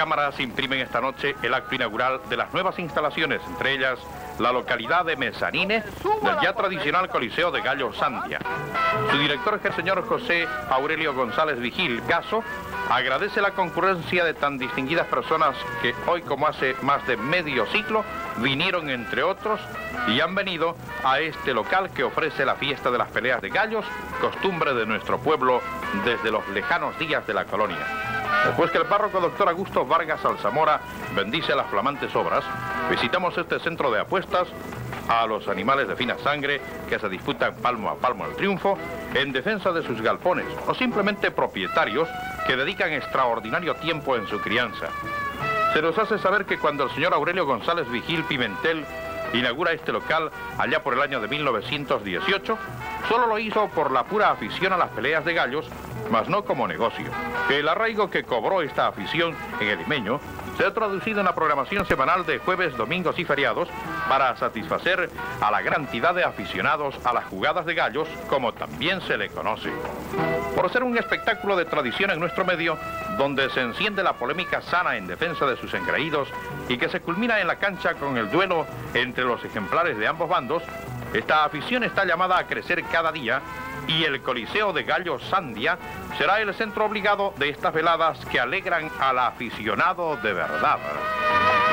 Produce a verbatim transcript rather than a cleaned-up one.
cámaras imprimen esta noche el acto inaugural de las nuevas instalaciones, entre ellas la localidad de Mesanine, del ya tradicional Coliseo de Gallos Sandia. Su director es el señor José Aurelio González Vigil Gaso. Agradece la concurrencia de tan distinguidas personas que hoy, como hace más de medio siglo, vinieron entre otros y han venido a este local que ofrece la fiesta de las peleas de gallos, costumbre de nuestro pueblo desde los lejanos días de la colonia. Después que el párroco doctor Augusto Vargas Alzamora bendice las flamantes obras, visitamos este centro de apuestas a los animales de fina sangre que se disputan palmo a palmo el triunfo en defensa de sus galpones o simplemente propietarios que dedican extraordinario tiempo en su crianza. Se nos hace saber que cuando el señor Aurelio González Vigil Pimentel inaugura este local allá por el año de mil novecientos dieciocho, solo lo hizo por la pura afición a las peleas de gallos, mas no como negocio. El arraigo que cobró esta afición en el limeño se ha traducido en la programación semanal de jueves, domingos y feriados para satisfacer a la gran cantidad de aficionados a las jugadas de gallos, como también se le conoce. Por ser un espectáculo de tradición en nuestro medio, donde se enciende la polémica sana en defensa de sus engreídos y que se culmina en la cancha con el duelo entre los ejemplares de ambos bandos, esta afición está llamada a crecer cada día y el Coliseo de Gallos Sandia será el centro obligado de estas veladas que alegran al aficionado de verdad.